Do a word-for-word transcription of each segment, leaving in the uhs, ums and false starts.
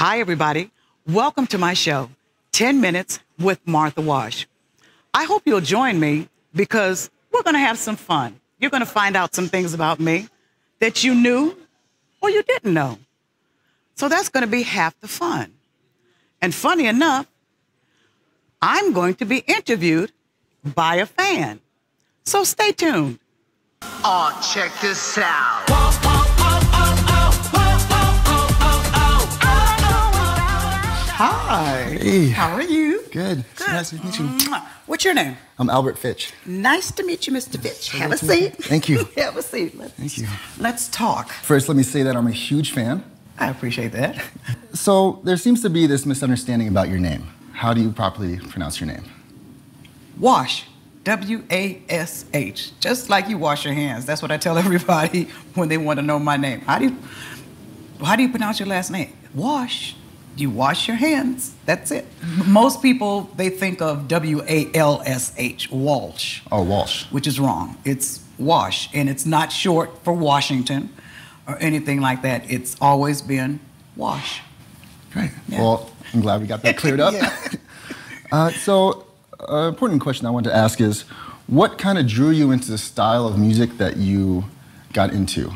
Hi, everybody. Welcome to my show, ten minutes with Martha Wash. I hope you'll join me because we're going to have some fun. You're going to find out some things about me that you knew or you didn't know. So that's going to be half the fun. And funny enough, I'm going to be interviewed by a fan. So stay tuned. Oh, check this out. Hi. Hey. How are you? Good. Good. Nice to meet you. What's your name? I'm Albert Fitch. Nice to meet you, Mister Fitch. Have a Nice to meet you. seat. Thank you. Have a seat. Let's, Thank you. Let's talk. First, let me say that I'm a huge fan. I appreciate that. So there seems to be this misunderstanding about your name. How do you properly pronounce your name? Wash. W A S H. Just like you wash your hands. That's what I tell everybody when they want to know my name. How do you, how do you pronounce your last name? Wash. You wash your hands. That's it. Most people, they think of W A L S H, Walsh. Oh, Walsh. Which is wrong. It's Wash, and it's not short for Washington or anything like that. It's always been Wash. Great. Yeah. Well, I'm glad we got that cleared up. Yeah. uh, so, an important question I want to ask is, what kind of drew you into the style of music that you got into?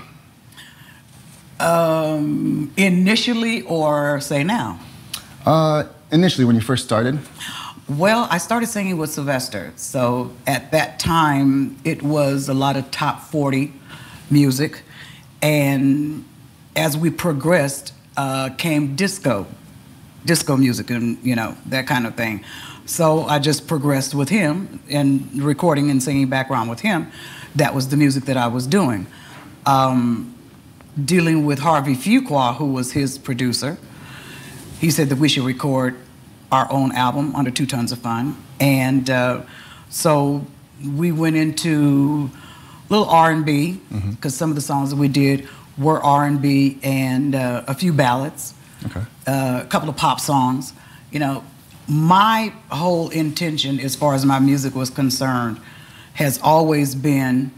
Um, initially, or say now? Uh, initially, when you first started? Well, I started singing with Sylvester. So at that time, it was a lot of top forty music. And as we progressed, uh, came disco, disco music and, you know, that kind of thing. So I just progressed with him and recording and singing background with him. That was the music that I was doing. Um, dealing with Harvey Fuqua, who was his producer, he said that we should record our own album, Under Two Tons of Fun. And uh, so we went into a little R and B, because mm-hmm. some of the songs that we did were R and B and uh, a few ballads, okay. uh, a couple of pop songs. You know, my whole intention as far as my music was concerned has always been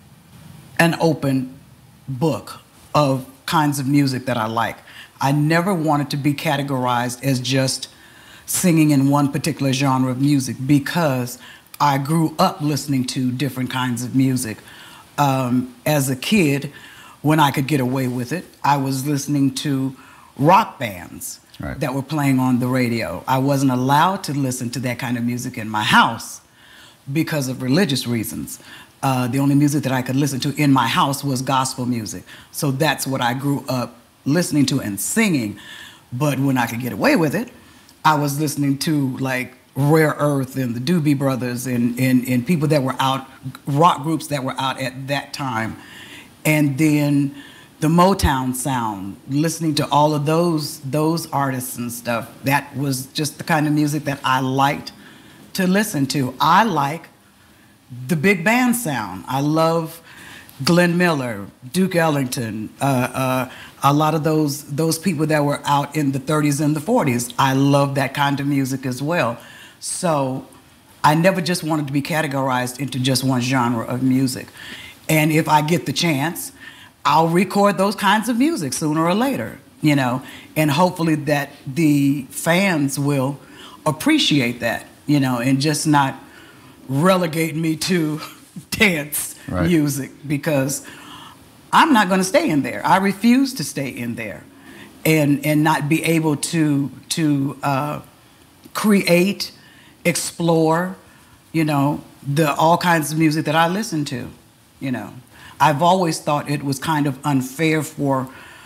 an open book of kinds of music that I like. I never wanted to be categorized as just singing in one particular genre of music because I grew up listening to different kinds of music. Um, as a kid, when I could get away with it, I was listening to rock bands right. that were playing on the radio. I wasn't allowed to listen to that kind of music in my house because of religious reasons. Uh, the only music that I could listen to in my house was gospel music. So that's what I grew up listening to and singing. But when I could get away with it, I was listening to like Rare Earth and the Doobie Brothers and, and, and people that were out, rock groups that were out at that time. And then the Motown sound, listening to all of those, those artists and stuff, that was just the kind of music that I liked to listen to. I like the big band sound. I love Glenn Miller, Duke Ellington, uh, uh, a lot of those those people that were out in the thirties and the forties. I love that kind of music as well. So I never just wanted to be categorized into just one genre of music. And if I get the chance, I'll record those kinds of music sooner or later, you know, and hopefully that the fans will appreciate that, you know, and just not relegate me to dance right. music, because I'm not going to stay in there. I refuse to stay in there and and not be able to to uh, create, explore, you know, the all kinds of music that I listen to. You know, I've always thought it was kind of unfair for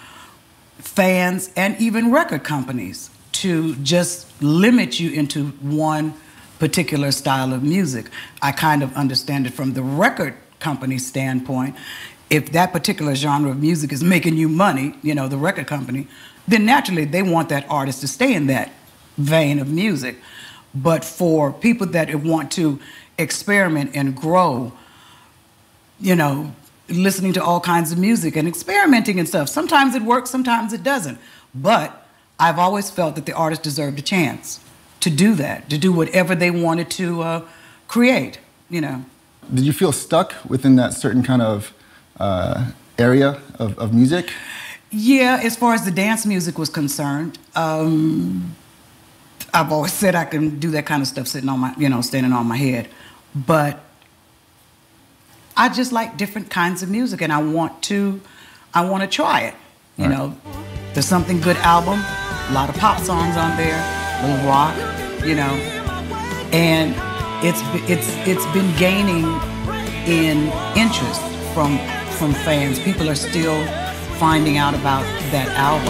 fans and even record companies to just limit you into one particular style of music. I kind of understand it from the record company standpoint. If that particular genre of music is making you money, you know, the record company, then naturally they want that artist to stay in that vein of music. But for people that want to experiment and grow, you know, listening to all kinds of music and experimenting and stuff, sometimes it works, sometimes it doesn't. But I've always felt that the artist deserved a chance to do that, to do whatever they wanted to uh, create, you know. Did you feel stuck within that certain kind of uh, area of, of music? Yeah, as far as the dance music was concerned, um, I've always said I can do that kind of stuff sitting on my, you know, standing on my head. But I just like different kinds of music, and I want to, I want to try it. You Right. know, there's Something Good album, a lot of pop songs on there, a little rock, you know, and it's it's it's been gaining in interest from from fans. People are still finding out about that album.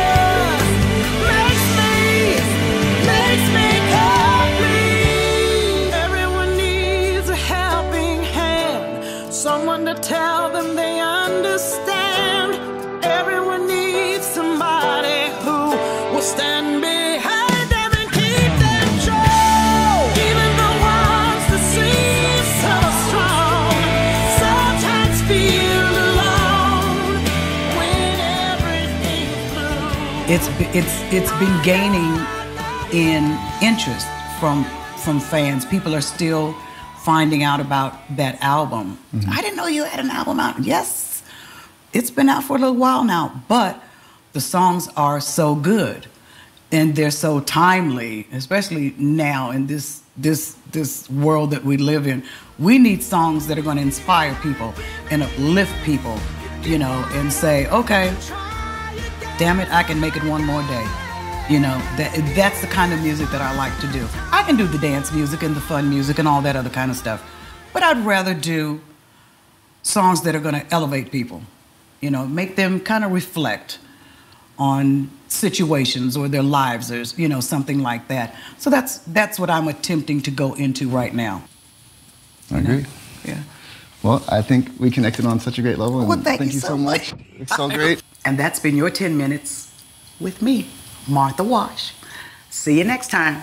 Everyone needs a helping hand, someone to tell them they understand. Everyone needs somebody who will stand behind them and keep them true. Even the ones that seem so strong sometimes feel alone when everything's blue. It's it's it's been gaining in interest from from fans. People are still finding out about that album. Mm-hmm. I didn't know you had an album out. Yes, it's been out for a little while now, but the songs are so good and they're so timely, especially now in this this this world that we live in. We need songs that are going to inspire people and uplift people, you know, and say, okay, damn it, I can make it one more day. You know, that that's the kind of music that I like to do. I can do the dance music and the fun music and all that other kind of stuff, but I'd rather do songs that are going to elevate people, you know, make them kind of reflect on situations or their lives or, you know, something like that. So that's that's what I'm attempting to go into right now. I agree. Yeah. Well, I think we connected on such a great level. And Well, thank you you so so much. much. It's so great. And that's been your ten minutes with me, Martha Wash. See you next time.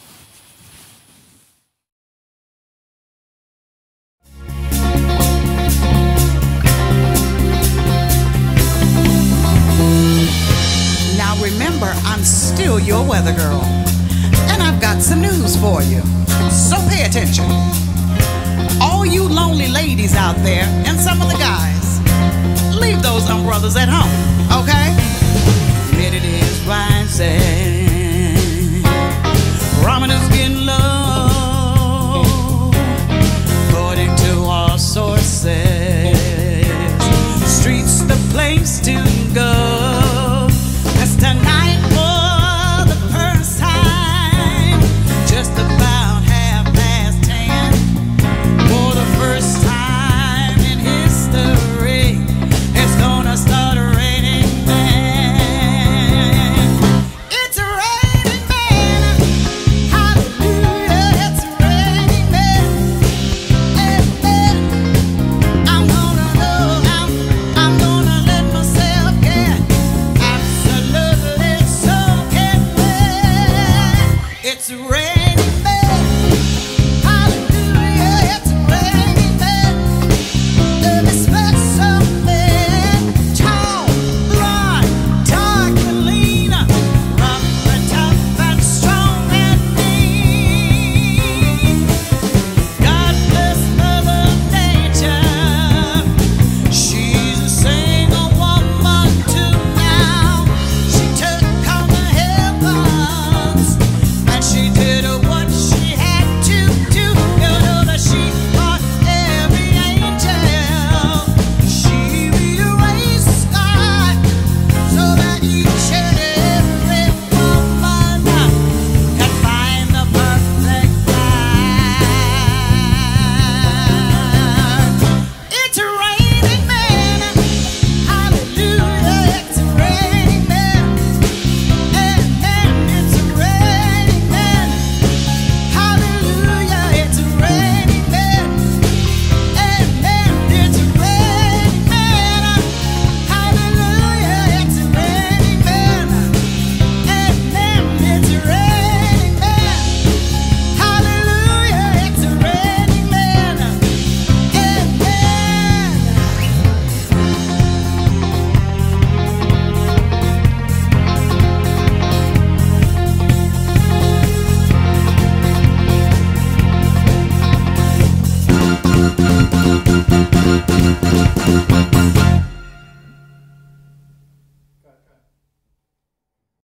Now remember, I'm still your weather girl. And I've got some news for you. So pay attention. All you lonely ladies out there, and some of the guys, leave those umbrellas at home, okay?